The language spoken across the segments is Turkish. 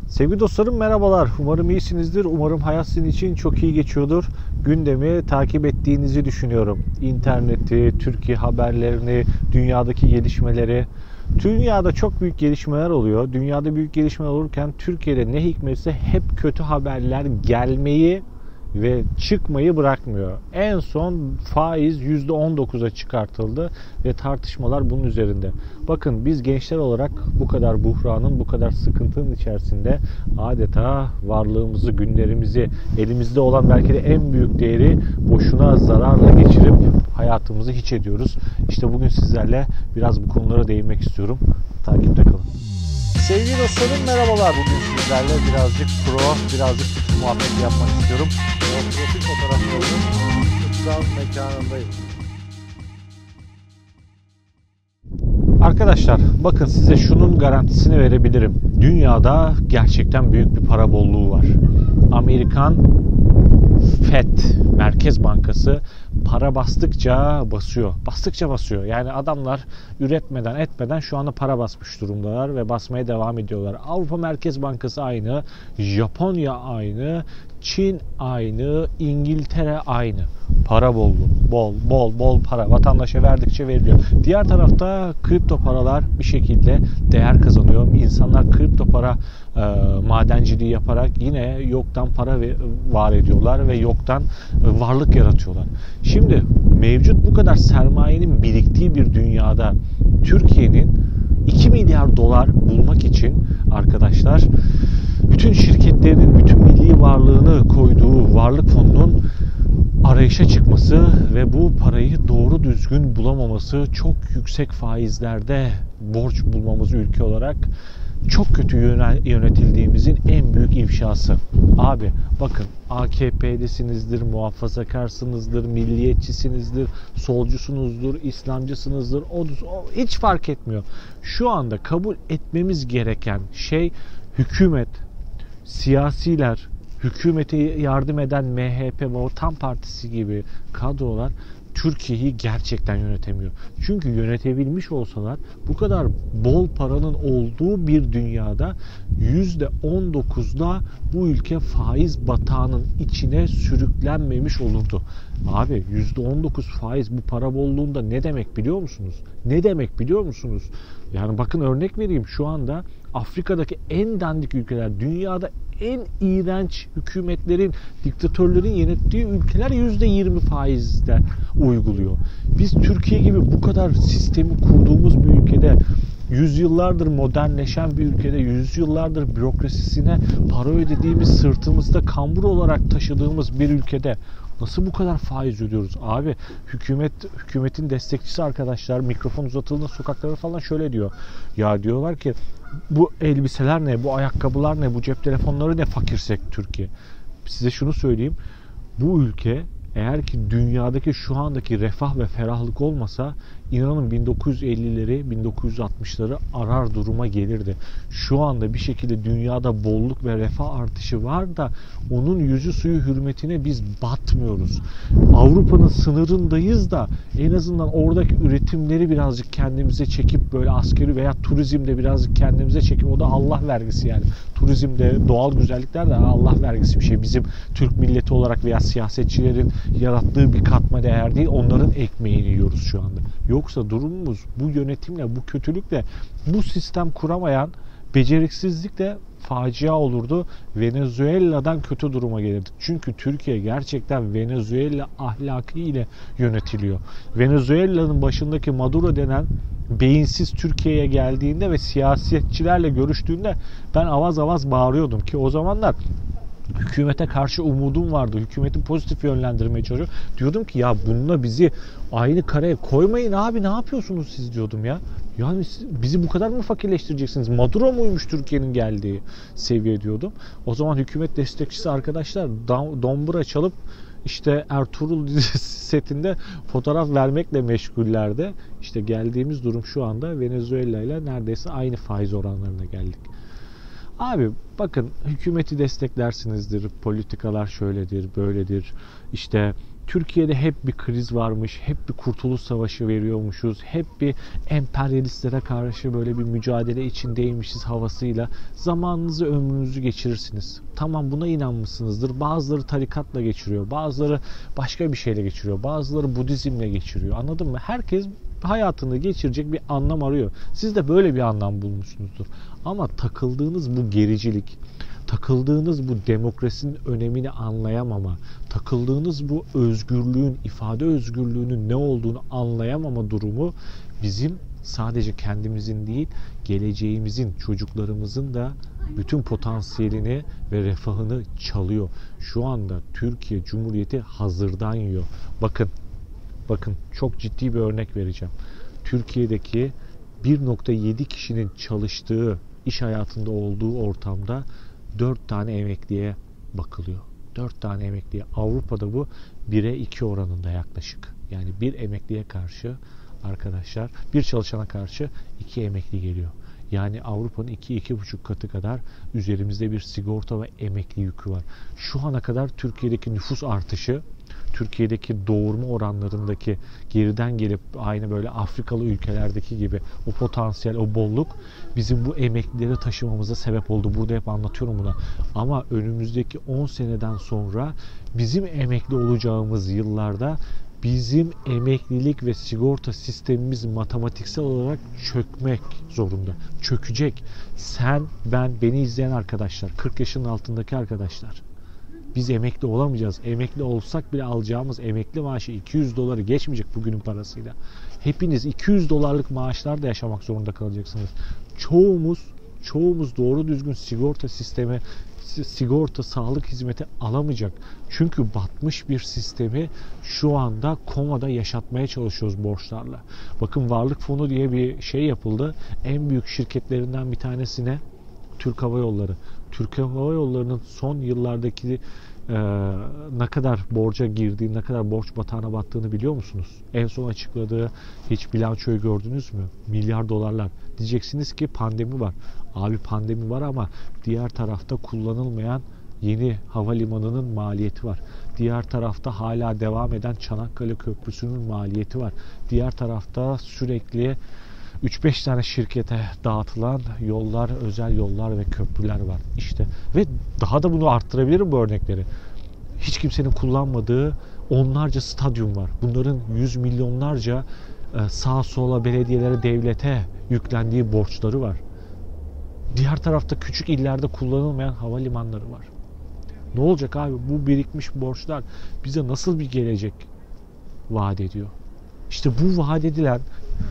Sevgili dostlarım merhabalar. Umarım iyisinizdir. Umarım hayat sizin için çok iyi geçiyordur. Gündemi takip ettiğinizi düşünüyorum. İnterneti, Türkiye haberlerini, dünyadaki gelişmeleri. Dünyada çok büyük gelişmeler oluyor. Dünyada büyük gelişmeler olurken Türkiye'de ne hikmetse hep kötü haberler gelmeyi ve çıkmayı bırakmıyor. En son faiz %19'a çıkartıldı ve tartışmalar bunun üzerinde. Bakın biz gençler olarak bu kadar buhranın, bu kadar sıkıntının içerisinde adeta varlığımızı, günlerimizi, elimizde olan belki de en büyük değeri boşuna zararla geçirip hayatımızı hiç ediyoruz. İşte bugün sizlerle biraz bu konulara değinmek istiyorum. Takipte kalın. Sevgili dostlarım merhabalar. Bugün sizlerle birazcık birazcık muhabbet yapmak istiyorum. Profil fotoğraflarının kutsal mekanındayım. Arkadaşlar bakın size şunun garantisini verebilirim. Dünyada gerçekten büyük bir para bolluğu var. Amerikan FED Merkez Bankası para bastıkça basıyor. Bastıkça basıyor. Yani adamlar üretmeden etmeden şu anda para basmış durumdalar ve basmaya devam ediyorlar. Avrupa Merkez Bankası aynı, Japonya aynı, Çin aynı, İngiltere aynı. Para bolluğu. Bol para. Vatandaşa verdikçe veriliyor. Diğer tarafta kripto paralar bir şekilde değer kazanıyor. İnsanlar kripto para madenciliği yaparak yine yoktan para var ediyorlar ve yoktan varlık yaratıyorlar. Şimdi mevcut bu kadar sermayenin biriktiği bir dünyada Türkiye'nin 2 milyar dolar bulmak için arkadaşlar bütün şirketlerinin bütün milli varlığını koyduğu varlık fonunun arayışa çıkması ve bu parayı doğru düzgün bulamaması, çok yüksek faizlerde borç bulmamız ülke olarak çok kötü yönetildiğimizin en büyük ifşası. Abi bakın AKP'lisinizdir, muhafazakarsınızdır, milliyetçisinizdir, solcusunuzdur, İslamcısınızdır, hiç fark etmiyor. Şu anda kabul etmemiz gereken şey hükümet, siyasiler, hükümete yardım eden MHP, Vatan Partisi gibi kadrolar Türkiye'yi gerçekten yönetemiyor. Çünkü yönetebilmiş olsalar bu kadar bol paranın olduğu bir dünyada %19'da bu ülke faiz batağının içine sürüklenmemiş olurdu. Abi %19 faiz bu para bolluğunda ne demek biliyor musunuz? Ne demek biliyor musunuz? Yani bakın örnek vereyim, şu anda Afrika'daki en dandik ülkeler, dünyada en iğrenç hükümetlerin, diktatörlerin yönettiği ülkeler %20 faizde uyguluyor. Biz Türkiye gibi bu kadar sistemi kurduğumuz bir ülkede, yüzyıllardır modernleşen bir ülkede, yüzyıllardır bürokrasisine para ödediğimiz, sırtımızda kambur olarak taşıdığımız bir ülkede nasıl bu kadar faiz ödüyoruz? Abi hükümetin destekçisi arkadaşlar mikrofon uzatıldığında sokaklara falan şöyle diyor. Ya diyorlar ki bu elbiseler ne, bu ayakkabılar ne, bu cep telefonları ne fakirsek Türkiye. Size şunu söyleyeyim. Bu ülke eğer ki dünyadaki şu andaki refah ve ferahlık olmasa inanın 1950'leri, 1960'ları arar duruma gelirdi. Şu anda bir şekilde dünyada bolluk ve refah artışı var da onun yüzü suyu hürmetine biz batmıyoruz. Avrupa'nın sınırındayız da en azından oradaki üretimleri birazcık kendimize çekip böyle askeri veya turizmde birazcık kendimize çekip, o da Allah vergisi yani. Turizmde doğal güzellikler de Allah vergisi bir şey. Bizim Türk milleti olarak veya siyasetçilerin yarattığı bir katma değer değil, onların ekmeğini yiyoruz şu anda. Yoksa durumumuz bu yönetimle, bu kötülükle, bu sistem kuramayan beceriksizlikle facia olurdu. Venezuela'dan kötü duruma gelirdik. Çünkü Türkiye gerçekten Venezuela ahlakı ile yönetiliyor. Venezuela'nın başındaki Maduro denen beyinsiz Türkiye'ye geldiğinde ve siyasetçilerle görüştüğünde ben avaz avaz bağırıyordum ki o zamanlar hükümete karşı umudum vardı. Hükümeti pozitif yönlendirmeye çalışıyor. Diyordum ki ya bununla bizi aynı kareye koymayın abi, ne yapıyorsunuz siz diyordum ya. Yani bizi bu kadar mı fakirleştireceksiniz? Maduro muymuş Türkiye'nin geldiği seviye diyordum. O zaman hükümet destekçisi arkadaşlar dombura çalıp işte Ertuğrul dizisi setinde fotoğraf vermekle meşgullerdi. İşte geldiğimiz durum şu anda Venezuela ile neredeyse aynı faiz oranlarına geldik. Abi bakın hükümeti desteklersinizdir, politikalar şöyledir, böyledir. İşte Türkiye'de hep bir kriz varmış, hep bir kurtuluş savaşı veriyormuşuz, hep bir emperyalistlere karşı böyle bir mücadele içindeymişiz havasıyla zamanınızı, ömrünüzü geçirirsiniz. Tamam, buna inanmışsınızdır. Bazıları tarikatla geçiriyor, bazıları başka bir şeyle geçiriyor, bazıları Budizmle geçiriyor. Anladın mı? Herkes hayatını geçirecek bir anlam arıyor. Siz de böyle bir anlam bulmuşsunuzdur. Ama takıldığınız bu gericilik, takıldığınız bu demokrasinin önemini anlayamama, takıldığınız bu özgürlüğün, ifade özgürlüğünün ne olduğunu anlayamama durumu bizim sadece kendimizin değil, geleceğimizin, çocuklarımızın da bütün potansiyelini ve refahını çalıyor. Şu anda Türkiye Cumhuriyeti hazırdan yiyor. Bakın çok ciddi bir örnek vereceğim. Türkiye'deki 1,7 kişinin çalıştığı, iş hayatında olduğu ortamda 4 tane emekliye bakılıyor. 4 tane emekliye. Avrupa'da bu 1'e 2 oranında yaklaşık. Yani bir emekliye karşı arkadaşlar, bir çalışana karşı 2 emekli geliyor. Yani Avrupa'nın 2-2,5 katı kadar üzerimizde bir sigorta ve emekli yükü var. Şu ana kadar Türkiye'deki nüfus artışı, Türkiye'deki doğurma oranlarındaki geriden gelip aynı böyle Afrikalı ülkelerdeki gibi o potansiyel, o bolluk bizim bu emeklileri taşımamıza sebep oldu. Burada hep anlatıyorum bunu. Ama önümüzdeki 10 seneden sonra bizim emekli olacağımız yıllarda bizim emeklilik ve sigorta sistemimiz matematiksel olarak çökmek zorunda. Çökecek. Sen, ben, beni izleyen arkadaşlar, 40 yaşın altındaki arkadaşlar. Biz emekli olamayacağız. Emekli olsak bile alacağımız emekli maaşı 200 doları geçmeyecek bugünün parasıyla. Hepiniz 200 dolarlık maaşlarda yaşamak zorunda kalacaksınız. Çoğumuz doğru düzgün sigorta sistemi, sigorta, sağlık hizmeti alamayacak. Çünkü batmış bir sistemi şu anda komada yaşatmaya çalışıyoruz borçlarla. Bakın, Varlık Fonu diye bir şey yapıldı. En büyük şirketlerinden bir tanesine Türk Hava Yolları. Türk Hava Yolları'nın son yıllardaki ne kadar borca girdiği, ne kadar borç batağına battığını biliyor musunuz? En son açıkladığı hiç bilançoyu gördünüz mü? Milyar dolarlar. Diyeceksiniz ki pandemi var. Abi pandemi var ama diğer tarafta kullanılmayan yeni havalimanının maliyeti var. Diğer tarafta hala devam eden Çanakkale Köprüsü'nün maliyeti var. Diğer tarafta sürekli 3-5 tane şirkete dağıtılan yollar, özel yollar ve köprüler var. İşte ve daha da bunu arttırabilirim bu örnekleri. Hiç kimsenin kullanmadığı onlarca stadyum var. Bunların yüz milyonlarca sağa sola, belediyelere, devlete yüklendiği borçları var. Diğer tarafta küçük illerde kullanılmayan havalimanları var. Ne olacak abi? Bu birikmiş borçlar bize nasıl bir gelecek vaat ediyor? İşte bu vaat edilen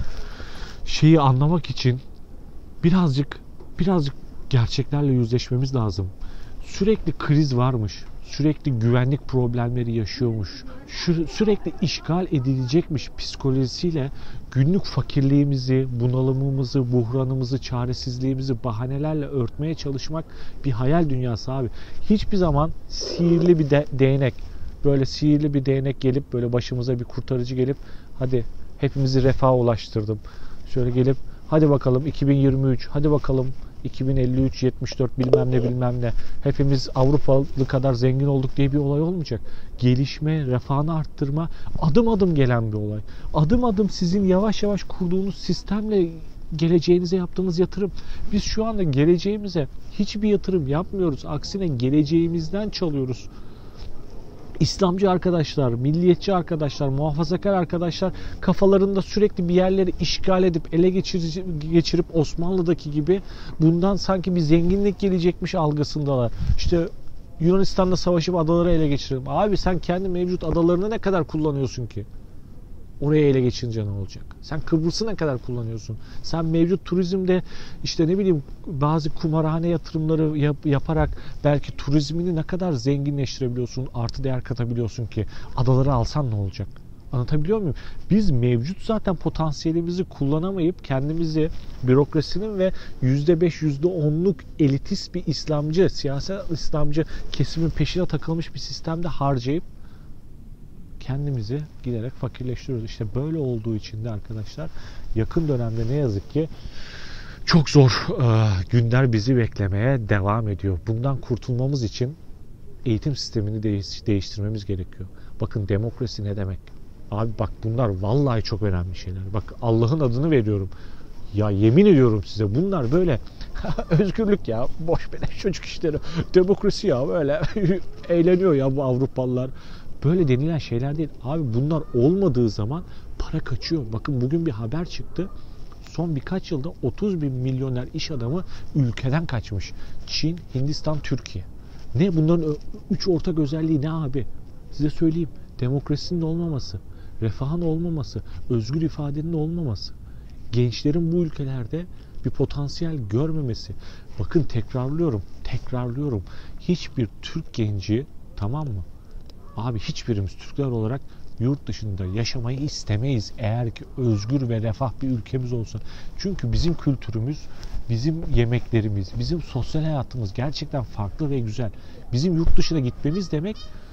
şeyi anlamak için birazcık gerçeklerle yüzleşmemiz lazım. Sürekli kriz varmış. Sürekli güvenlik problemleri yaşıyormuş. Sürekli işgal edilecekmiş psikolojisiyle günlük fakirliğimizi, bunalımımızı, buhranımızı, çaresizliğimizi bahanelerle örtmeye çalışmak bir hayal dünyası abi. Hiçbir zaman sihirli bir değnek, böyle sihirli bir değnek gelip böyle başımıza bir kurtarıcı gelip hadi hepimizi refaha ulaştırdım. Şöyle gelip hadi bakalım 2023, hadi bakalım 2053, 74 bilmem ne. Hepimiz Avrupalı kadar zengin olduk diye bir olay olmayacak. Gelişme, refahını arttırma adım adım gelen bir olay. Adım adım sizin yavaş yavaş kurduğunuz sistemle geleceğinize yaptığınız yatırım. Biz şu anda geleceğimize hiçbir yatırım yapmıyoruz. Aksine geleceğimizden çalıyoruz. İslamcı arkadaşlar, milliyetçi arkadaşlar, muhafazakar arkadaşlar kafalarında sürekli bir yerleri işgal edip ele geçirip Osmanlı'daki gibi bundan sanki bir zenginlik gelecekmiş algısındalar. İşte Yunanistan'la savaşıp adaları ele geçirelim. Abi sen kendi mevcut adalarını ne kadar kullanıyorsun ki? Oraya ele geçirince ne olacak? Sen Kıbrıs'ı ne kadar kullanıyorsun? Sen mevcut turizmde işte ne bileyim bazı kumarhane yatırımları yaparak belki turizmini ne kadar zenginleştirebiliyorsun, artı değer katabiliyorsun ki adaları alsan ne olacak? Anlatabiliyor muyum? Biz mevcut zaten potansiyelimizi kullanamayıp kendimizi bürokrasinin ve %5, %10'luk elitist bir İslamcı, siyasal İslamcı kesimin peşine takılmış bir sistemde harcayıp kendimizi giderek fakirleştiriyoruz. İşte böyle olduğu için de arkadaşlar yakın dönemde ne yazık ki çok zor günler bizi beklemeye devam ediyor. Bundan kurtulmamız için eğitim sistemini değiştirmemiz gerekiyor. Bakın demokrasi ne demek? Abi bak bunlar vallahi çok önemli şeyler. Bak Allah'ın adını veriyorum. Ya yemin ediyorum size bunlar böyle özgürlük ya. Boş beleş çocuk işleri. Demokrasi ya böyle eğleniyor ya bu Avrupalılar. Böyle denilen şeyler değil. Abi bunlar olmadığı zaman para kaçıyor. Bakın bugün bir haber çıktı. Son birkaç yılda 30 bin milyoner iş adamı ülkeden kaçmış. Çin, Hindistan, Türkiye. Ne bunların 3 ortak özelliği ne abi? Size söyleyeyim. Demokrasinin olmaması, refahın olmaması, özgür ifadenin olmaması, gençlerin bu ülkelerde bir potansiyel görmemesi. Bakın tekrarlıyorum. Hiçbir Türk genci, tamam mı? Abi hiçbirimiz Türkler olarak yurt dışında yaşamayı istemeyiz eğer ki özgür ve refah bir ülkemiz olsun. Çünkü bizim kültürümüz, bizim yemeklerimiz, bizim sosyal hayatımız gerçekten farklı ve güzel. Bizim yurt dışına gitmemiz demek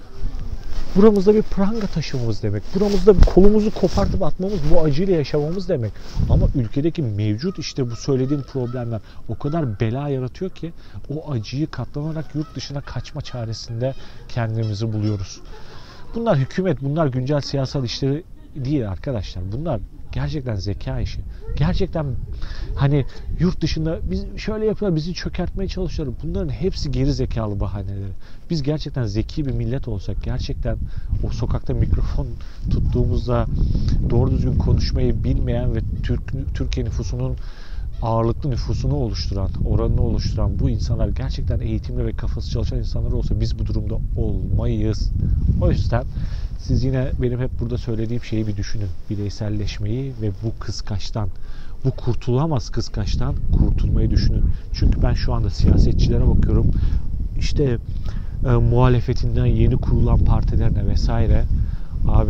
buramızda bir pranga taşımamız demek. Buramızda bir kolumuzu kopartıp atmamız, bu acıyla yaşamamız demek. Ama ülkedeki mevcut işte bu söylediğim problemler o kadar bela yaratıyor ki o acıyı katlanarak yurt dışına kaçma çaresinde kendimizi buluyoruz. Bunlar hükümet, bunlar güncel siyasal işleri değil arkadaşlar. Bunlar gerçekten zeka işi. Gerçekten hani yurt dışında biz şöyle yapıyorlar, bizi çökertmeye çalışıyorlar. Bunların hepsi geri zekalı bahaneleri. Biz gerçekten zeki bir millet olsak, gerçekten o sokakta mikrofon tuttuğumuzda doğru düzgün konuşmayı bilmeyen ve Türkiye nüfusunun ağırlıklı nüfusunu oluşturan, oranını oluşturan bu insanlar gerçekten eğitimli ve kafası çalışan insanlar olsa biz bu durumda olmayız. O yüzden siz yine benim hep burada söylediğim şeyi bir düşünün. Bireyselleşmeyi ve bu kıskaçtan, bu kurtulamaz kıskaçtan kurtulmayı düşünün. Çünkü ben şu anda siyasetçilere bakıyorum. İşte muhalefetinden yeni kurulan partilerine vesaire. Abi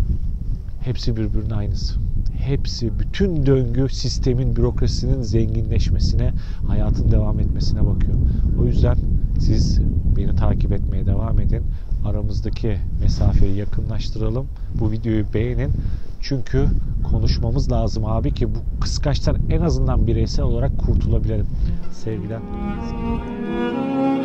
hepsi birbirinin aynısı. Hepsi bütün döngü sistemin, bürokrasinin zenginleşmesine, hayatın devam etmesine bakıyor. O yüzden siz beni takip etmeye devam edin. Aramızdaki mesafeyi yakınlaştıralım. Bu videoyu beğenin. Çünkü konuşmamız lazım abi ki bu kıskaçtan en azından bireysel olarak kurtulabilelim. Sevgiler.